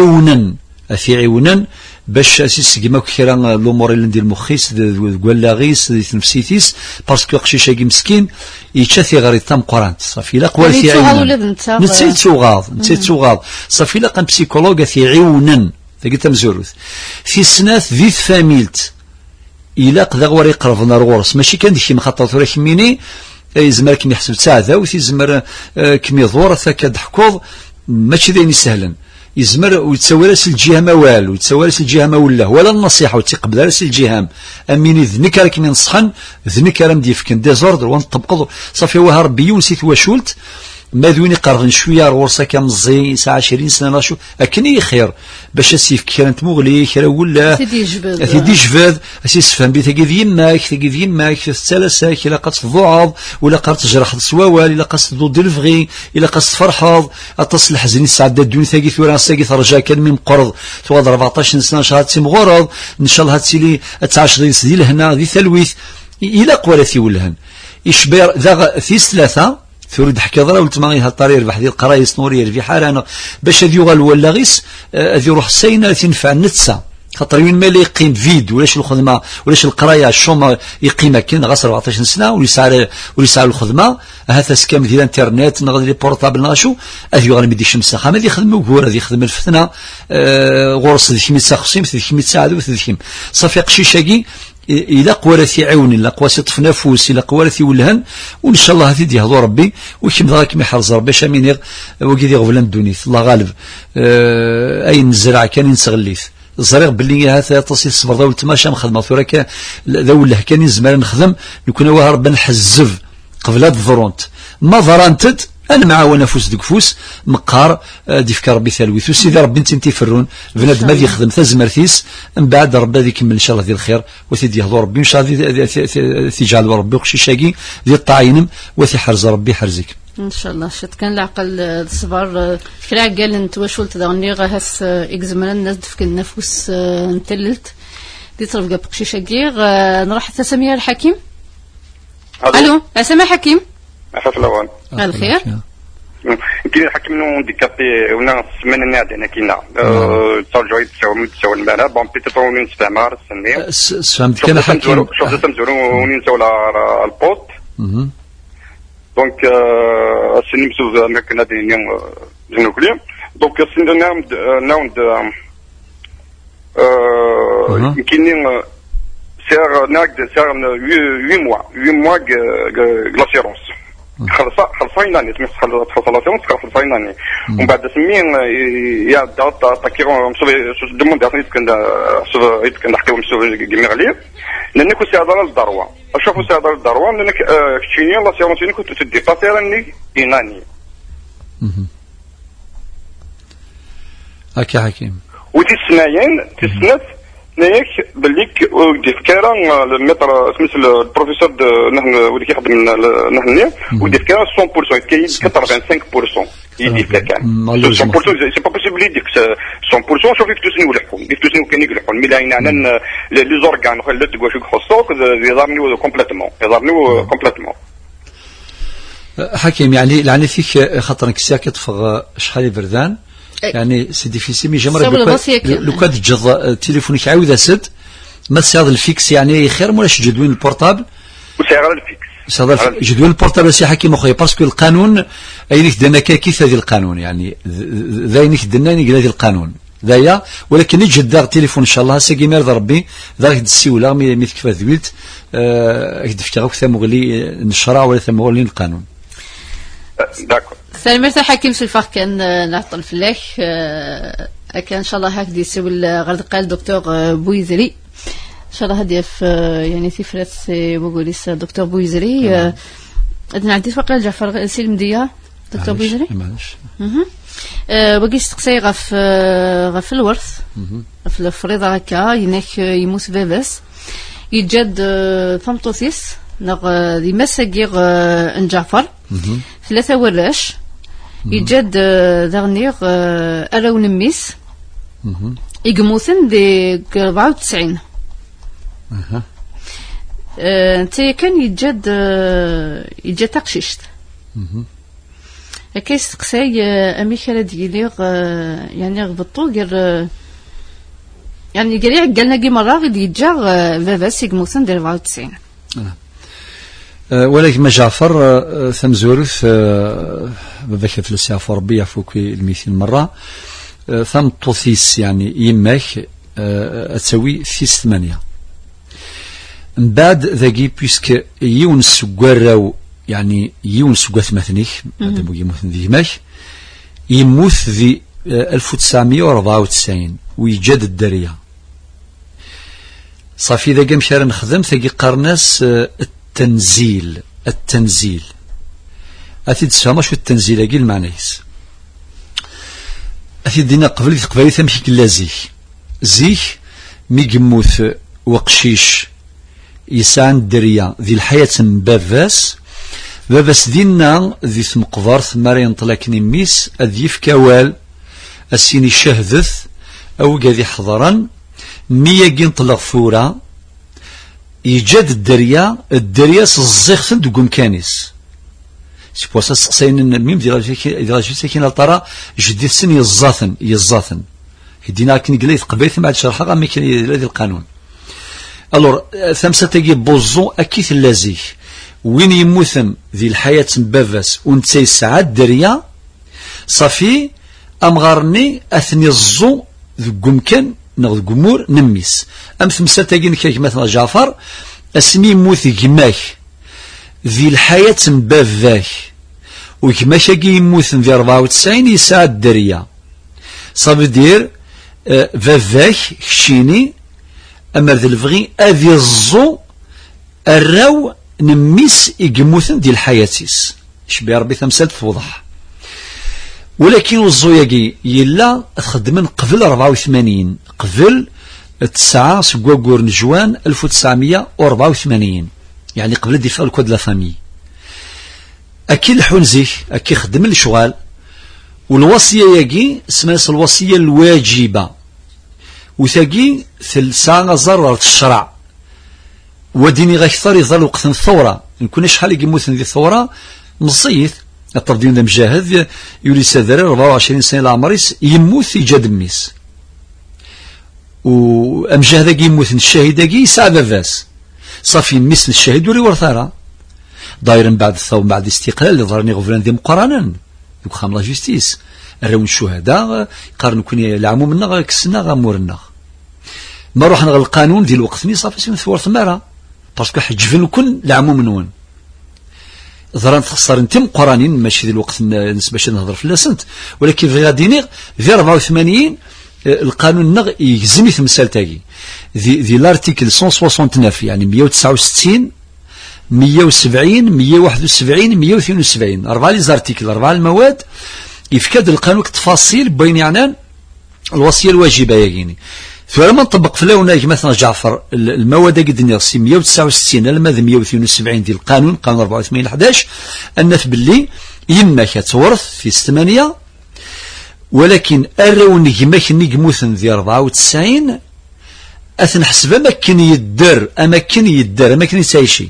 أثيعونا باش أسيس كيما كثيرا الأمور اللي ندير مخيس ولا غيس تنفسيتيس باسكو قشيشاكي مسكين يتشاثي غير تام قرانت صافي لا قوال ثيعونا نتسيت تغاض صافي لا قام بسيكولوج أثيعونا ذاك تمزوروث في سنات ذيث فاميلت إلا قد غوري قرفنا الغورس ماشي كان ديك مخاطر ثورة كميني يزمر كم يحسب ساعة ويزمر كم يضور ثاك حكوض ماشي ذين سهلا يزمر ويتسوى راس الجهة ما والو ويتسوى راس الجهة ما ولا ولا النصيحة وتقبل راس الجهة أميني ذنك راك من نصحن ذنك راه مديفكن ديزوردر ونطبقض صافي وها ربي يونسيت واشولت ما ذويني قرغن شويه ورصا كمزي ساعه 20 سنه لا شو اكني خير باش اسيف كانت مغلي كرا ولا ثيدي جباد اسيس فهم بيت كي يماك الثلاثه الا قد تضعض ولا قد تجرح السواوال الا قد تضد الفغي الا قد تفرحض اتصل حزني سعد الدنيا ثاقي ثورا ساقي ترجع كان من قرض تواد 14 سنه شهر تيم غرض ان شاء الله هاتسيلي 19 ديال هنا ذي ثلويث الى قوالتي ولهن يشبير ذا ثيس ثلاثه ثورد حكي ضرا ولتماغي هالطريق ربح ديال القرايه سنوريه في حاله باش هذي يغال ولا غيس هذي يروح سينا تنفع نتسا خاطر وين ما يقيم فيد ولاش الخدمه ولاش القرايه الشوم يقيم كاين غاس 14 سنه وليسعى الخدمه هذا سكام ديال الانترنت نغادي لي بورطابل ناشو هذي يغال مدي شمسه خا هذي يخدم وكور هذي يخدم الفتنه غورس ذيك 100 ساعه خصيم ذيك 100 ساعه ذيك صافي قشيشاكي إلا قوالتي عون إلا قواسي طف نفوس إلا قوالتي ولهن وإن شاء الله هذي يهضو ربي وكيم ذاك ما يحرز ربي شامين وكي يغفلن الدنيا الله غالب أي نزرع كان نسغليث الزريق باللي هذا تصير الصبر ذا ولتماشى مخدمة ثورا ذا ولا كان زمان نخدم يكون هو ربي نحزف قبل هاد الظرونت ما ظرانتد أنا معاون نفوس ديك فوس مقار ديفك ربي ثالويث وسيدي ربي انت يفرون بنادم هذا يخدم ثازمرتيس من بعد ربي هذا يكمل ان شاء الله ديال الخير وثيدي يهضر ربي ان شاء الله تيجعل ربي وخشيشاكي ديال الطعينم وثي حرز ربي حرزك ان شاء الله شت كان العقل الصبر كرا قال انت واشولت دغني غاس اكزمنا الناس دفك النفوس نتللت دي طرف قاب قشيشاكي نروح حتى سمية الحكيم. الو سمية حكيم. عفاك الله. الخير. يمكن الحكم منو ديكابي ونا السمانه نادنا كينا ترجعوا يتساووا المالا بون بيتيتر ونين استعمار السنين فهمت كان حكيم شوف تمزورو ونين نساو البوست دونك السنين مسوز اماكن هذه جنوكليا دونك السنين ناوند يمكن سير ناقد سير 8 موا غلاسيرونس خلصين ناني سميت خلصين خلصين ناني ومن بعد سمين يا دات تاكيرون مسوي دمون دات كان نحكيو مسوي جميع عليه لانك سيادة الدروة اشوفوا سيادة الدروة لانك كتشيني لا سيرونسيني كنت تدي فاسيرني يناني هكا حكيم ودي السنايين تسنت نيك بليك ودي فكره المتر سميت البروفيسور نحن ودي كيخدم نحن ودي فكره 100% كاين 85% يدي كان 100% سي با بوسيبل يديك 100% شوف كيف تسنيو كيف تسنيو كان يلحقون مي لاين عندنا لي زورغان خلات واش يخصوك يضرنيو كومبليتومون حكيم يعني فيك خاطرك ساكت فغ شحال بردان يعني سي ديفيسي مي جمر لو كان تجض تليفونك عاود اسد ما تساعد الفيكس يعني خير مولاش جدول البورتابل وسعر الفيكس جدول البورتابل سي حكيم اخويا باسكو القانون اينك دنا كيف هذا القانون يعني ذاينك دنا هذا القانون ذايا ولكن يجد التليفون ان شاء الله ساكي ميرض ربي ذاك السيوله مي كيف ذويلت دفتها ثم غلي نشرع ولا ثم غلي القانون داكور سلام حكيم في الفرق كان نعطل فلاح كان ان شاء الله هكذا يسوي غرد قال دكتور بويزري ان شاء الله هدي في يعني في فرس بقوليس دكتور بويزري ادنا عندي فقره جعفر سلم ديا دكتور بويزري بقيت تقصي غف الورث في الفريضه هكا ينك يموت باباس يتجد فمطوسيس نغ دي مساقيغ ان جعفر 3 وراش يجد ذغنيغ أراو نميس يقموثن دي 94 انتي كان يجد تقشيشت كيس تقساي أميكا دياليغ يعني غبطو غير يعني قريع قالنا كي مرة غادي يتجا فافاس يقموثن دي 94 ولكن ما جعفر ثم زورث باباك في السياف ربي يعفوك المثل مرة ثم طوثيس يعني يماك تسوي في 8 من بعد ذاكي بيسك يون سكوراو يعني يون سكوات مثنيك بعد بو يموت ذي ماك يموت ذي 1994 ويجد الدرية صافي ذا قام شارع نخدم ثاقي قرناس التنزيل أثيد تسفهم شو التنزيل أجي المعنيس أثيد دينا قبل ثمشي كلا زيك ميقموث وقشيش يسعن الدرية ذي الحياة بافاس دينا ذي ثمقبار ثمارين طلاكني ميس أذيف كوال السيني شهدث أو قاذي حضرا مياقين طلق ثورة يجد الدريا الزيخ دوك مكانيس سي بور سا سقساين الميم ديال ساكن الطرا جديد سن يزاثن هدينا كن قليت قبيت بعد شرحها غا ميكان هذا القانون الور ثمسه تجي بوزو اكيد اللازيك وين يموثم ذي الحياه بافاس ونتسي الساعه الدريا صافي امغارني اثني الزو دوك مكان نغض جمهور نميس أم ثمسة تاقين كيك مثلا جعفر اسمي موثي جماك ذي الحياة بافاك وكماك يموثن ذي 94 يساعد الدرية صافي دير فافاك كشيني أما ذي الفغي أذي الزو الراو نميس يقموثن ذي الحياتيس شبه ربي ثمسة توضح ولكن الزوياقي يلا خدمن قبل 84 قبل 9 سكواكور نجوان 1984 يعني قبل الدفاع الكود لا فامي اكيد الحنزي اكيد خدم الشغال والوصيه ياقي اسمها الوصيه الواجبه وثاقي ثلثا زرر الشرع وديني غيكثر يظل وقت الثوره نكون شحال يموت ذي الثوره مصيث التفضيل مجاهد يولي سادر 24 سنة العمريس يموت يجاد ميس ومجاهد يموت الشهيد يسعى بافاس صافي ميس الشهيد ولي ورثارا داير من بعد الثوم بعد الاستقلال اللي ظهرني غفلان دي مقارنا يخام لا جوستيس الراون الشهداء يقارنوا كون يلعموا منا كسنا غامورنا ما روحنا القانون ديال الوقت ني صافي سنثور ثمارة باسكو حجفن كل لعموا منون ظهران تخسر انت مقارنين ماشي ديال الوقت باش نهضر في لاسنت ولكن في غاديني في 84 القانون نغ يجزم يتمثل تاعي دي لارتيكل 169 يعني 169 170 171 172 4 لي زارتيكل 4 المواد يفكاد القانون التفاصيل بين يعني الوصيه الواجبه يجيني فلما نطبق في لونا مثلا جعفر المواد قد نرسي 169 الماذا 172 ديال القانون 84 11 الناس باللي يما كتورث في 8 ولكن اراوني كما كني كموثن ديال 94 اثنحسب اماكن يدر اماكن يسايشي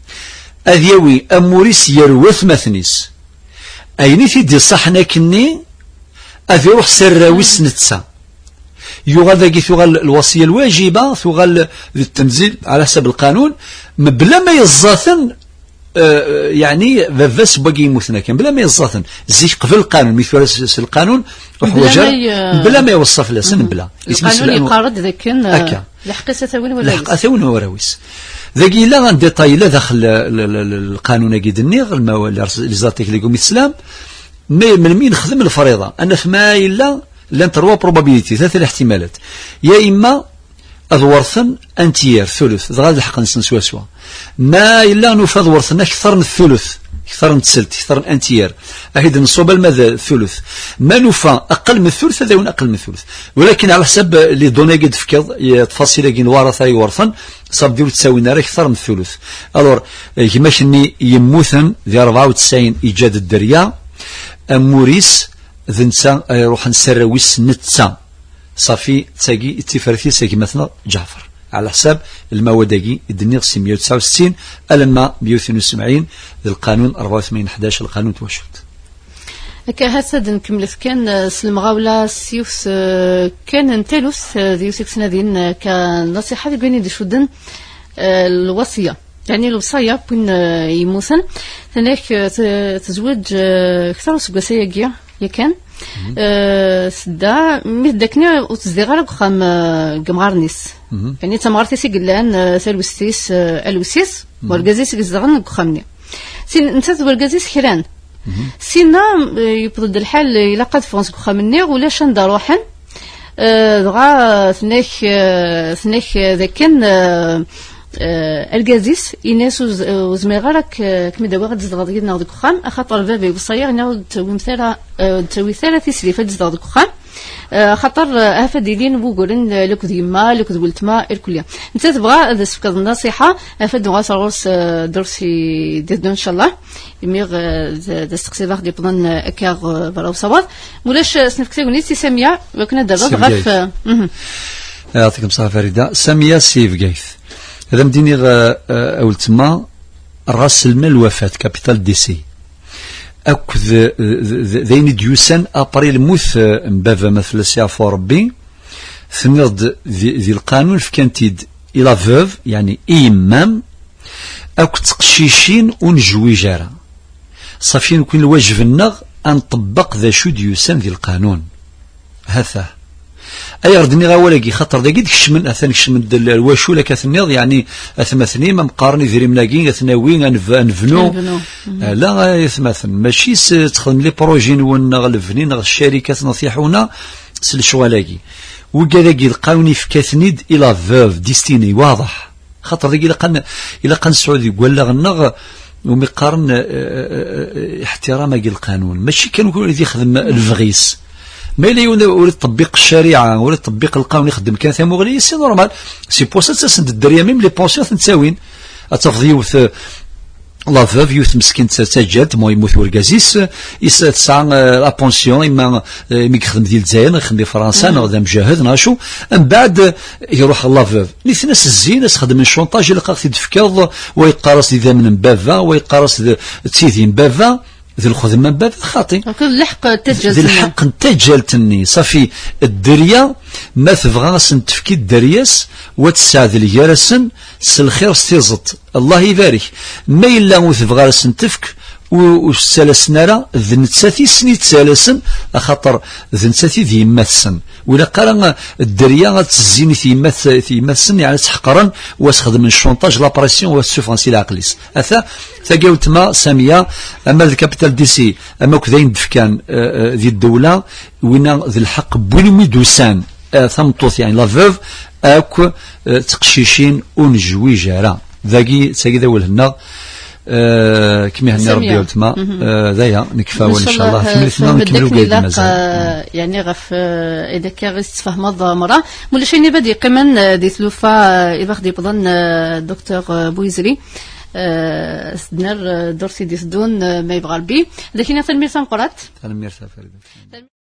اذيوي اموريس يروث مثنيس ايني تيدي صحنا كني اذي روح سراويس نتسا يغال ثغال الوصيه الواجبه ثغال التنزيل على حسب القانون بلا ما يزاثن يعني فاس باقي يموتنا كان بلا ما يزاثن زي قبل القانون مثل القانون بلا ما يوصف لا سن بلا القانون يقارض ذاك كان لحقيسه ثوين ولا لحق ثوين وراويس ذاك الا غنديطاي لا داخل القانون كي دنيغ الموال لي زارتيكل لي الاسلام من مين خدم الفريضه انا فما الا لان تروا بروبابيليتي ثلاثه الاحتمالات يا اما اذورثن انتيير ثلث غادي الحق نسوا سوا ما الا نفذ ورثنا اكثر من الثلث اكثر من تسلت اكثر من انتيير اكيد نصوب الماذا الثلث ما نفى اقل من الثلث هذا هو اقل من الثلث ولكن على حسب لي دوني قد فكض تفاصيل كاين الورثه يورثن صاب ديرو تساوي نار اكثر من الثلث الور كيما شني يموثن ديال 94 ايجاد الدريه موريس ذنسا يروح نسراويس نتسا صافي تاقي اتفارتي ساقي مثلا جعفر على حساب المواد الدنيا 169 ألما 172 القانون 84 11 القانون توشد كهسد نكمل كان سلمغاولا سيوس كان نتلوس ديوسك سنادين كنصيحة بين دي شدن الوصية يعني الوصية بين يموسن ثانيك تزوج كثر سقاسية جيا يكن سدا مدكنا وتزدغالك خام جمغارنيس يعني تمغارتي سيقلان سالوستيس الوسيس والجازيس يزدغن خامني سين انت والجازيس كيران سينا يبرد الحال الى قد فونس خامني ولا شان داروحن دغا ثنيك ذاكن الجازيس إناس وزميغارك كمي داوي غاد تزدغ ديال ناض الكخام خاطر بابي وصير ناض تسوي ثلاث سليفه تزدغ الكخام خاطر افاد يدين بوغورن لك ديما لك ولتما الكليه انت تبغى هذا سفك النصيحه افاد غاصروس درسي ديال ان شاء الله يميغ دستقسي باغ دي بلان اكار برا وصوات مولاش سنفكتي ونيتي ساميه وكنا دابا غاف يعطيكم الصحه فريده ساميه سيف جايث هذا مديني أول تما راس المال الوفاة كابيتال دي سي أكد ذيني ديوسان أبري الموث مبابا مثل سيافو ربي ثنرد ذي القانون فكانتيد إلى فوف يعني إمام أكد تقشيشين ونجويجارة صافي نكون الواجب النغ أن طبق ذا شو ديوسان ذي القانون هذا أي ردني غاولاكي خاطر داكي دكشمن أثن كشمن الواشو لك أثنيض يعني أثمثني ما مقارني ذي ملاكين أثناوين أنفنو لا يثمثن ماشي تخدم لي بروجين ونغ الفنين غ الشركات نصيحونا سلشوالاكي وكالاكي القانون يفكاثنيد إلى فوف ديستيني واضح خاطر داكي إلا قان سعودي يقول لها النغ ومقارن احترام القانون ماشي كانوا يقولوا اللي يخدم الفغيس ما إلا يريد تطبيق الشريعة ولا تطبيق القانون يخدم كان ثم غلي سي نورمال سي بوسا تسند الدريا ميم لي بونسيون تنساوين أتفضي يوث لافوف يوث مسكين تسجلت مو يموت وركازيس تسعى لا بونسيون إما يخدم ديال الجزائر يخدم دي فرنسا نغدا مجاهد ناشو من بعد يروح لافوف نيت ناس الزين ناس خدم من شونطاج اللي قاعد تفكر ويقارص ذا من بافا ويقارص تيدين بافا ذي الخدمة باب خاطي الحق تجال ذي الحق تجالتني صافي الدريا ما تبغى تفكي الدرياس وتساعد الجرسن سالخير ستيزط الله يبارك ما إلا وتبغى تفك وسالسنا راه ذنتساتي سنيت سالسن خاطر ذنتساتي ذي يمثسن ولا قال الدريا غتزيني في يمثسن يعني تحقرا وتخدم من الشونطاج لابريسيون والسوفرانسي العقليس اثا ثقاوت ما ساميه اما الكابيتال دي سي اما كذاين دفكان ذي الدوله وين ذي الحق بوين ميدوسان ثمطوث يعني لافوف اكو تقشيشين ونجوي جارا ذاكي ذا ولهنا كمي هني ربي ولتما ذايا نكفاو ان شاء الله في مليثنا نكملوا قايد مازال يعني غف اذا كان تفهمض مرة ولا شي بدي كمان دي ثلوفا اذا خدي بضن دكتور بويزري سدنر دورسي دي سدون ما يبغى البي لكن تنمير سنقرات تنمير سافر